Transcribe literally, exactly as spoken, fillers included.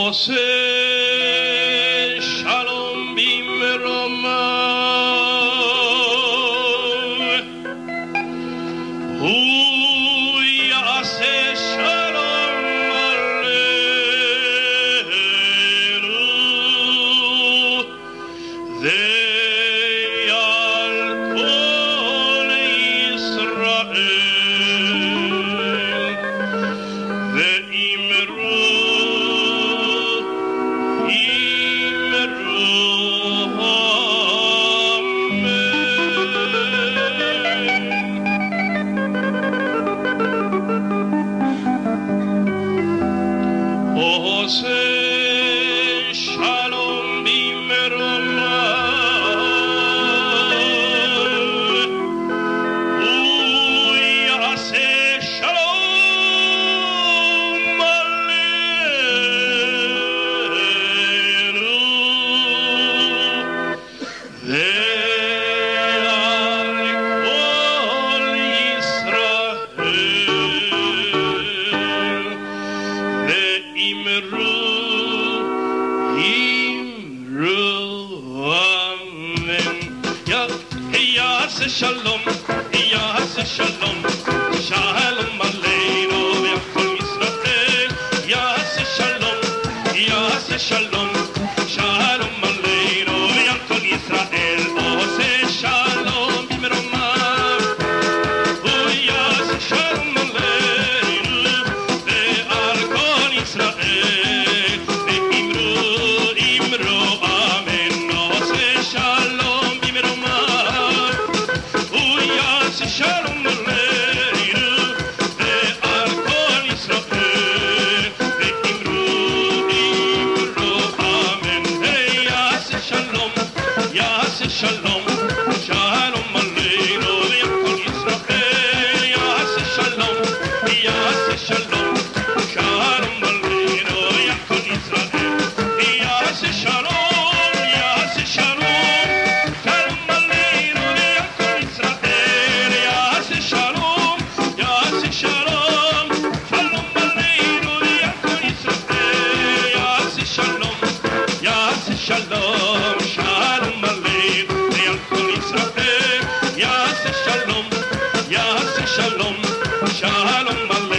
עושה שלום במרומיו, הוא יעשה שלום עלינו, ועל כל ישראל, ואמרו שלום במרומיו, הוא יעשה שלום עלינו, ועל כל ישראל, ואמרו יעשה שלום, יעשה שלום, שלום עלינו ועל כל ישראל, יעשה שלום, יעשה שלום, שלום עלינו ועל כל ישראל, עושה שלום במרומיו, הוא יעשה שלום עלינו ועל כל ישראל, ואמרו, אמרו אמן, עושה שלום במרומיו, שלום עלינו ועל כל ישראל, ואמרו, אמרו אמן. יעשה שלום, יעשה שלום, שלום עלינו ועל כל ישראל, יעשה שלום, יעשה שלום, שלום עלינו ועל כל ישראל, יעשה שלום, יעשה שלום, שלום עלינו ועל כל ישראל, יעשה שלום, יעשה שלום, שלום עלינו ועל כל ישראל, יעשה שלום, יעשה שלום, שלום עלינו ועל כל ישראל, יעשה שלום, יעשה שלום, שלום עלינו